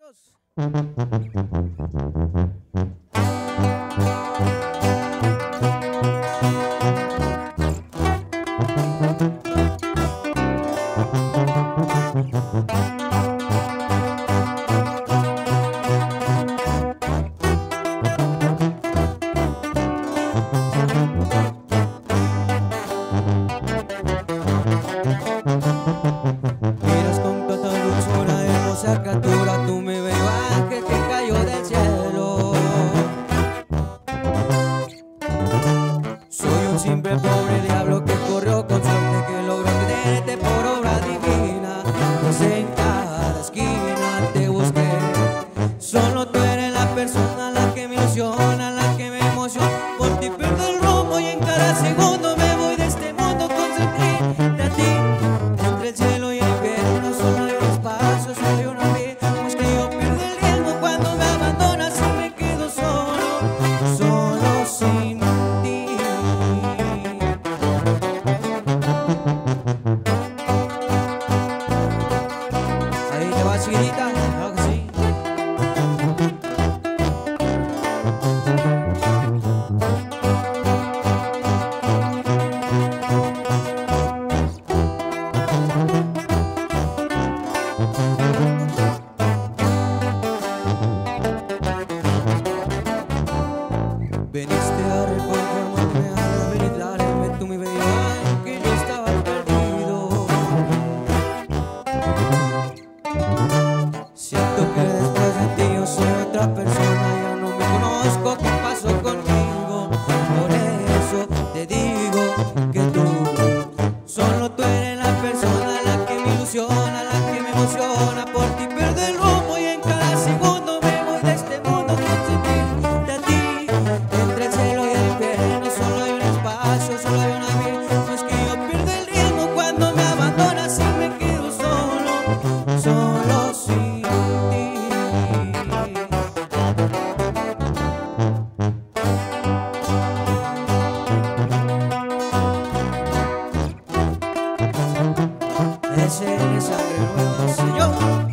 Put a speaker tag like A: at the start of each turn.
A: Vámonos. Miras con tanta dulzura, hermosa criatura, tú me veo ángel que cayó del cielo. Soy un simple pobre diablo que corrió con suerte, que logró tenerte por obra divina. Pues en cada esquina te busqué, solo tú eres la persona, la que me ilusiona, la que me emociona. Por ti pierdo el rumbo y en cada segundo me voy de este mundo con sentirte a ti. Entre el cielo y el infierno solo hay un espacio, solo hay una vida. Pues que yo pierdo el ritmo cuando me abandonas y me quedo solo, solo sin ti. Ahí te va, chiquitita, claro que sí. Veniste a reconformarme, a rehabilitarme, tú me veías que yo estaba perdido. Siento que después de ti yo soy otra persona, ya no me conozco, ¿qué pasó conmigo? Por eso te digo que tú, solo tú eres la persona, la que me ilusiona, la que me emociona. Por ti pierdo el rumbo y en cada segundo me voy de este mundo con sentirte a ti. Entre el cielo y el infierno solo hay un espacio, solo hay una vida. No es que yo pierdo el ritmo cuando me abandonas y me quedo solo, solo sin ti. Ese es sangre nueva, señor.